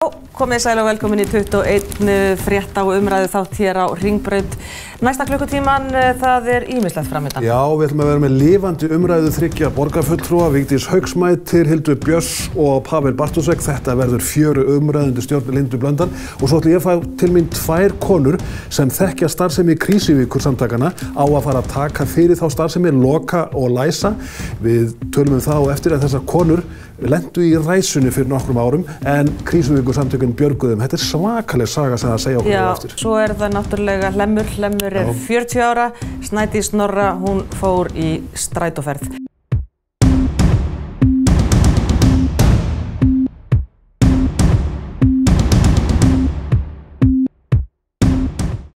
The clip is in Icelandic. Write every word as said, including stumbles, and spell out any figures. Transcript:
Komið sæl og velkomin í tuttugu og einn frétta og umræðu þátt hér á Hringbraut. Næsta klukkutíman, það er ýmislegt framundan. Já, við ætlum að vera með lifandi umræðu þriggja borgarfulltrúa, Vigdís Hauksmættir, Hildur Björns og Pavel Bartósek. Þetta verður fjöru umræðundu stjórn Lindu Blöndal og svo ætlum ég að fá til mín tvær konur sem þekkja starfsemi Krísuvíkur samtakana á að fara að taka fyrir þá starfsemi, loka og læsa. Við tölum um það og eftir að þessar konur lendu í ræsunni fyrir nokkrum árum en Krísuvíkur samtökin björguðum. Þetta er svakaleg saga sem það segja okkur á eftir. Já, svo er það náttúrulega Hlemmur. Hlemmur er fjörutíu ára, Snædís Snorra, hún fór í strætóferð.